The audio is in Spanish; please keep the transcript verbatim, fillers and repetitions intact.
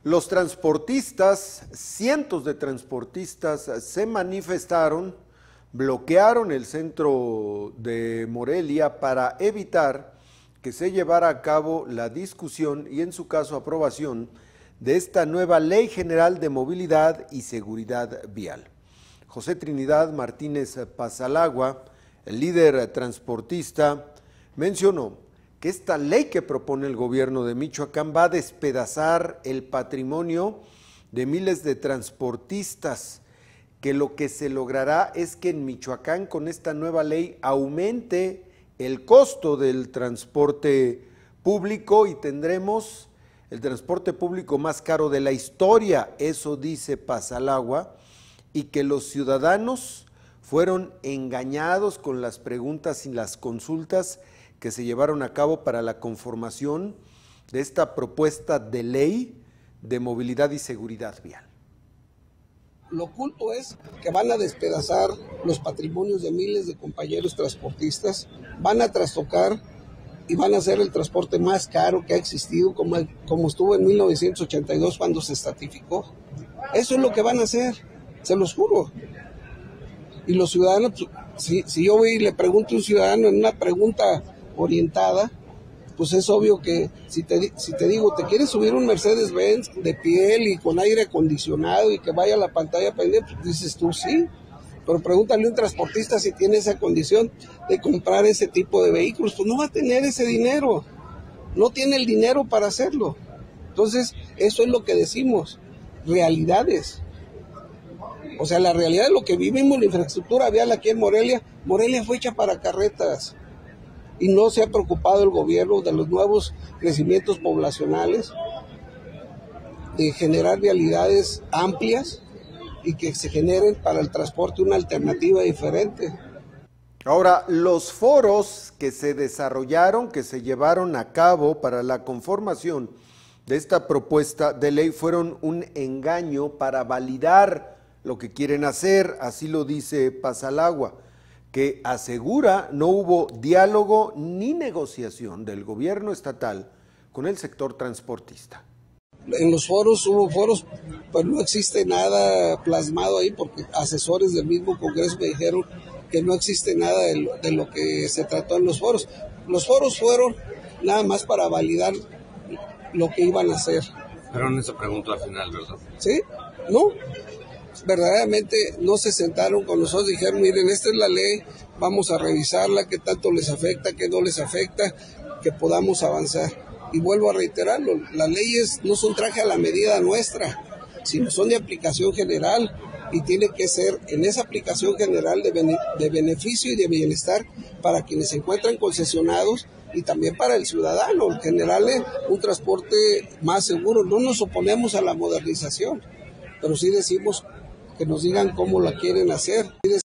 Los transportistas, cientos de transportistas se manifestaron, bloquearon el centro de Morelia para evitar que se llevara a cabo la discusión y en su caso aprobación de esta nueva Ley General de Movilidad y Seguridad Vial. José Trinidad Martínez Pazalagua, el líder transportista, mencionó que esta ley que propone el gobierno de Michoacán va a despedazar el patrimonio de miles de transportistas, que lo que se logrará es que en Michoacán con esta nueva ley aumente el costo del transporte público y tendremos el transporte público más caro de la historia, eso dice Pazalagua, y que los ciudadanos fueron engañados con las preguntas y las consultas que se llevaron a cabo para la conformación de esta propuesta de ley de movilidad y seguridad vial. Lo oculto es que van a despedazar los patrimonios de miles de compañeros transportistas, van a trastocar y van a hacer el transporte más caro que ha existido, como, como estuvo en mil novecientos ochenta y dos cuando se estatificó. Eso es lo que van a hacer, se los juro. Y los ciudadanos, si, si yo voy y le pregunto a un ciudadano en una pregunta orientada, pues es obvio que si te, si te digo, ¿te quieres subir un Mercedes-Benz de piel y con aire acondicionado y que vaya a la pantalla pendiente? Pues dices tú sí, pero pregúntale a un transportista si tiene esa condición de comprar ese tipo de vehículos, pues no va a tener ese dinero, no tiene el dinero para hacerlo. Entonces, eso es lo que decimos, realidades. O sea, la realidad de lo que vivimos, la infraestructura vial aquí en Morelia, Morelia fue hecha para carretas y no se ha preocupado el gobierno de los nuevos crecimientos poblacionales, de generar vialidades amplias y que se generen para el transporte una alternativa diferente. Ahora, los foros que se desarrollaron, que se llevaron a cabo para la conformación de esta propuesta de ley fueron un engaño para validar lo que quieren hacer, así lo dice Pazalagua, que asegura no hubo diálogo ni negociación del gobierno estatal con el sector transportista. En los foros hubo foros, pues no existe nada plasmado ahí porque asesores del mismo Congreso me dijeron que no existe nada de lo, de lo que se trató en los foros. Los foros fueron nada más para validar lo que iban a hacer. Pero no se preguntó al final, ¿verdad? Sí, no. Verdaderamente no se sentaron con nosotros, dijeron, miren, esta es la ley, vamos a revisarla, qué tanto les afecta, qué no les afecta, que podamos avanzar. Y vuelvo a reiterarlo, las leyes no son traje a la medida nuestra, sino son de aplicación general y tiene que ser en esa aplicación general de, bene, de beneficio y de bienestar para quienes se encuentran concesionados y también para el ciudadano, generarle un transporte más seguro. No nos oponemos a la modernización, pero sí decimos que nos digan cómo la quieren hacer.